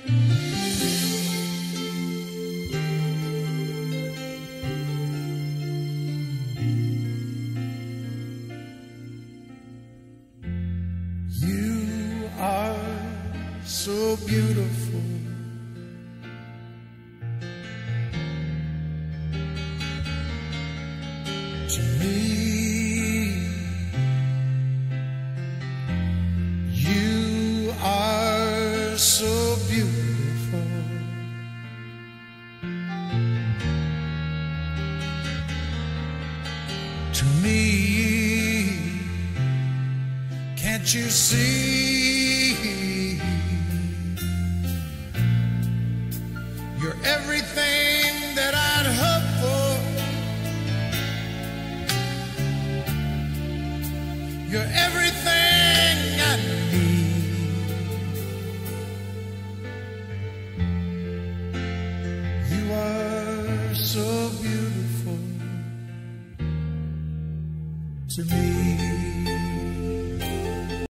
You are so beautiful. To me, you are so beautiful. To me, can't you see? You're everything that I'd hope for. You're everything I need. You are so beautiful to me.